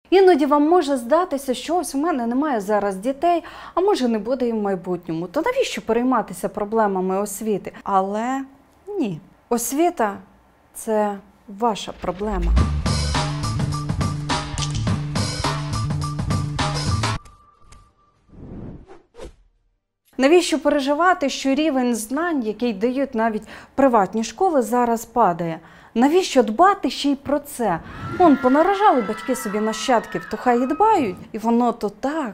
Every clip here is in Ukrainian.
Іноді вам може здатися, що ось у мене немає зараз дітей, а може не буде і в майбутньому. То навіщо перейматися проблемами освіти? Але ні. Освіта – це ваша проблема. Навіщо переживати, що рівень знань, який дають навіть приватні школи, зараз падає? Навіщо дбати ще й про це? Понаражали батьки собі нащадків, то хай і дбають, і воно то так.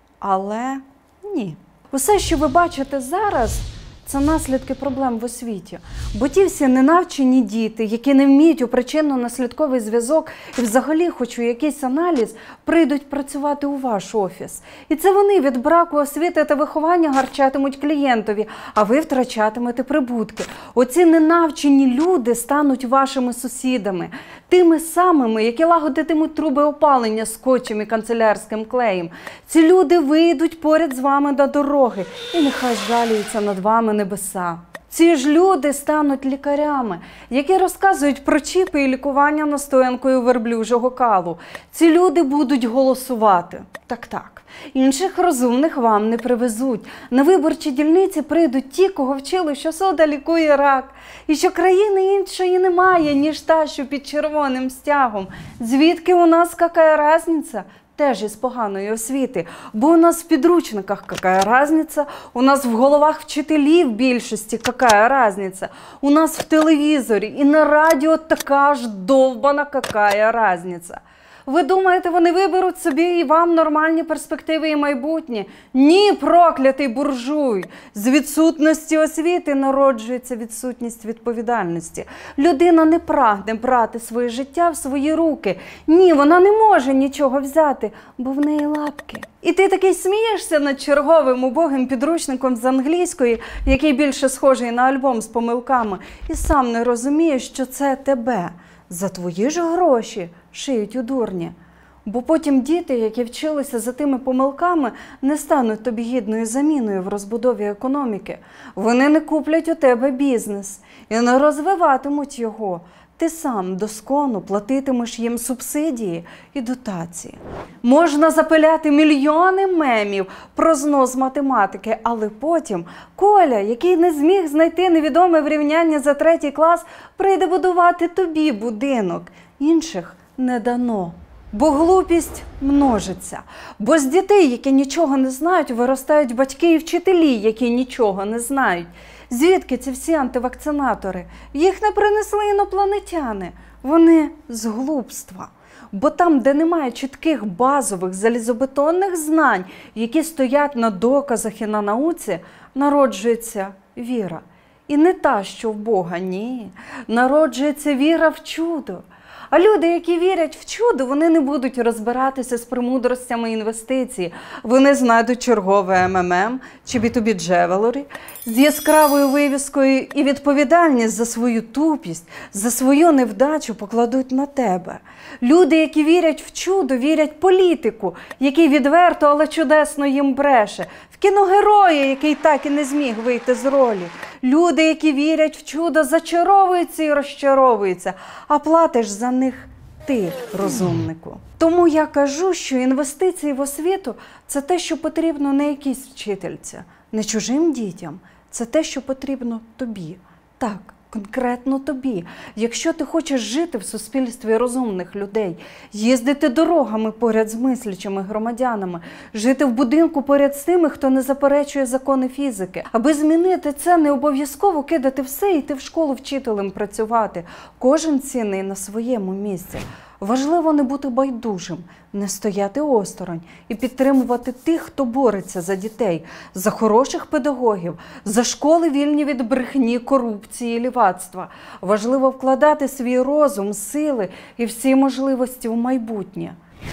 Але ні. Усе, що ви бачите зараз, це наслідки проблем в освіті. Бо ті всі ненавчені діти, які не вміють у причинно-наслідковий зв'язок і взагалі хоч у якийсь аналіз, прийдуть працювати у ваш офіс. І це вони від браку освіти та виховання гарчатимуть клієнтові, а ви втрачатимете прибутки. Оці ненавчені люди стануть вашими сусідами, тими самими, які лагодитимуть труби опалення скотчем і канцелярським клеєм. Ці люди вийдуть поряд з вами на дороги, і нехай жалюються над вами небеса. Ці ж люди стануть лікарями, які розказують про чіпи і лікування настоянкою верблюжого калу. Ці люди будуть голосувати. Так. Інших розумних вам не привезуть. На виборчі дільниці прийдуть ті, кого вчили, що сода лікує рак. І що країни іншої немає, ніж та, що під червоним стягом. Звідки у нас яка різниця? Теж із поганої освіти. Бо у нас в підручниках яка різниця, у нас в головах вчителів більшості яка різниця, у нас в телевізорі і на радіо така ж довбана яка різниця. Ви думаєте, вони виберуть собі і вам нормальні перспективи і майбутнє? Ні, проклятий буржуй! З відсутності освіти народжується відсутність відповідальності. Людина не прагне брати своє життя в свої руки. Ні, вона не може нічого взяти, бо в неї лапки. І ти такий смієшся над черговим убогим підручником з англійської, який більше схожий на альбом з помилками, і сам не розумієш, що це тебе. За твої ж гроші шиють у дурні. Бо потім діти, які вчилися за тими помилками, не стануть тобі гідною заміною в розбудові економіки. Вони не куплять у тебе бізнес і не розвиватимуть його. Ти сам доскону платитимеш їм субсидії і дотації. Можна запиляти мільйони мемів про знос математики, але потім Коля, який не зміг знайти невідоме врівняння за 3 клас, прийде будувати тобі будинок. Інших не дано. Бо глупість множиться. Бо з дітей, які нічого не знають, виростають батьки і вчителі, які нічого не знають. Звідки ці всі антивакцинатори? Їх не принесли інопланетяни. Вони з глупства. Бо там, де немає чітких базових залізобетонних знань, які стоять на доказах і на науці, народжується віра. І не та, що в Бога, ні. Народжується віра в чудо. А люди, які вірять в чудо, вони не будуть розбиратися з премудростями інвестицій. Вони знайдуть чергове МММ чи B2B Jewelry з яскравою вивіскою і відповідальність за свою тупість, за свою невдачу покладуть на тебе. Люди, які вірять в чудо, вірять політику, який відверто, але чудесно їм бреше. В кіногероя, який так і не зміг вийти з ролі. Люди, які вірять в чудо, зачаровуються і розчаровуються, а платиш за них ти, розумнику. Тому я кажу, що інвестиції в освіту – це те, що потрібно не якійсь вчительці, не чужим дітям. Це те, що потрібно тобі. Так, конкретно тобі. Якщо ти хочеш жити в суспільстві розумних людей, їздити дорогами поряд з мислячими громадянами, жити в будинку поряд з тими, хто не заперечує закони фізики. Аби змінити це, не обов'язково кидати все і йти в школу вчителем працювати. Кожен цінний на своєму місці. Важливо не бути байдужим, не стояти осторонь і підтримувати тих, хто бореться за дітей, за хороших педагогів, за школи вільні від брехні, корупції і лівацтва. Важливо вкладати свій розум, сили і всі можливості в майбутнє.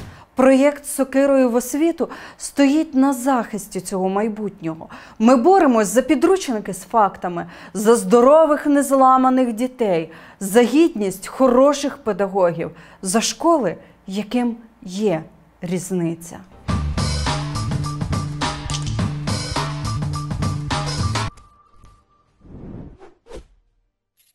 Проєкт «Сокирою в освіту» стоїть на захисті цього майбутнього. Ми боремось за підручники з фактами, за здорових незламаних дітей, за гідність хороших педагогів, за школи, яким є різниця.